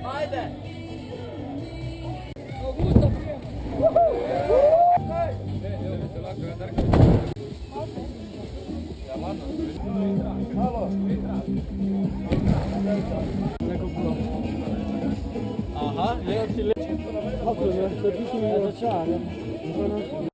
Ajde! Aha, evo ti lepo. Kako je, to ti mi je očajan.